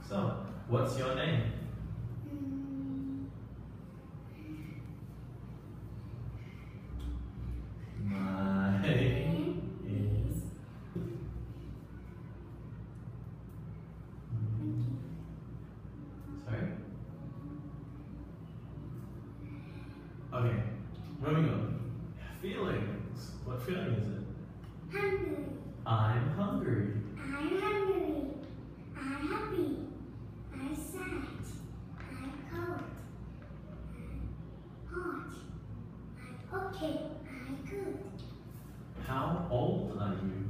So, what's your name? My name is... Sorry? Okay, moving on. Feelings. What feeling is it? Hungry. I'm hungry. I'm hungry. I'm happy. I'm sad. I'm cold. I'm hot. I'm okay. I'm good. How old are you?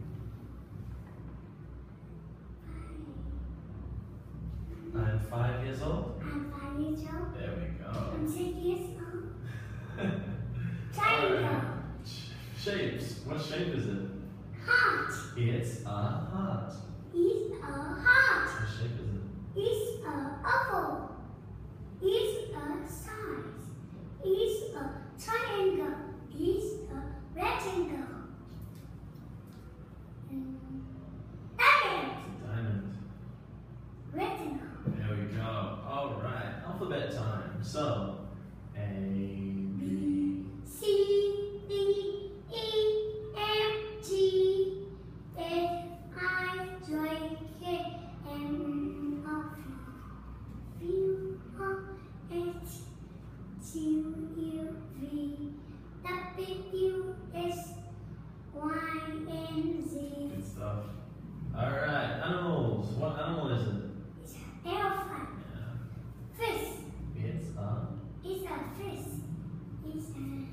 I'm 5 years old. I'm 5 years old. There we go. I'm 6 years old. Alright. Shapes. What shape is it? Heart. It's a heart. It's a heart. What shape is it? It's a oval. It's a size. It's a triangle. It's a rectangle. Diamond. It's a diamond. Rectangle. There we go. Alright. Alphabet time. So, A, B, C, D, E, F, G, H, I, J, K, M, O, P, O, H, Q, U, V, W, X, Y, and Z. good stuff. Alright. Animals. What animal is it? It's an elephant. Yeah. Fish. It's a... It's a fish. It's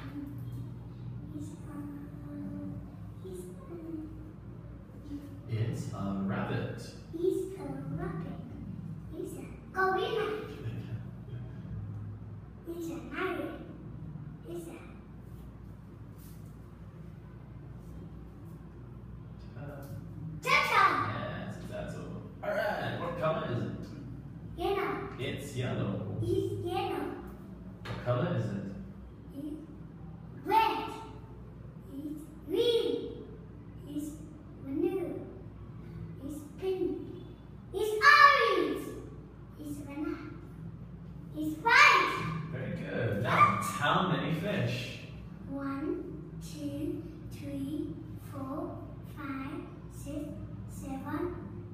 It's a rabbit. It's a rabbit. It's a gorilla. It's a lion. It's a turtle. Yeah, it's a turtle. Alright, what color is it? Yellow. It's yellow. It's yellow. What color is it? It's red. It's green. It's blue. It's pink. It's orange. It's banana. It's white. Very good. Now, how many fish? 1, 2, 3, 4, 5, 6, 7,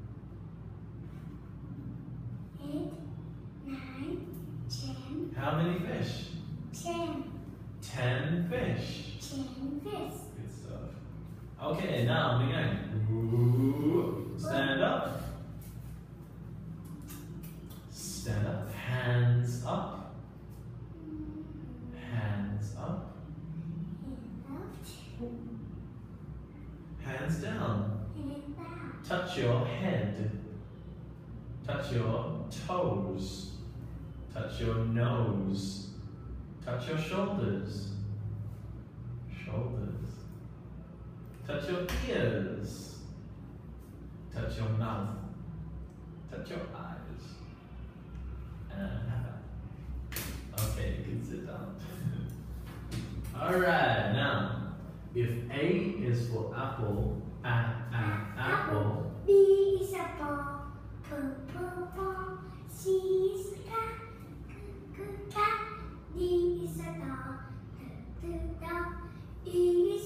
8, 9, 10, How many fish? 10, 10 fish. 10 fish. Good stuff. Okay, now begin. Ooh. Stand up. Stand up. Hands up. Hands up. Hands down. And down. Touch your head. Touch your toes. Touch your nose. Touch your shoulders. Shoulders. Touch your ears. Touch your mouth. Touch your eyes. Okay, you can sit down. Alright, now, if A is for apple, apple. B is a ball. Ball. C is a cat. D is a dog. Dog. E is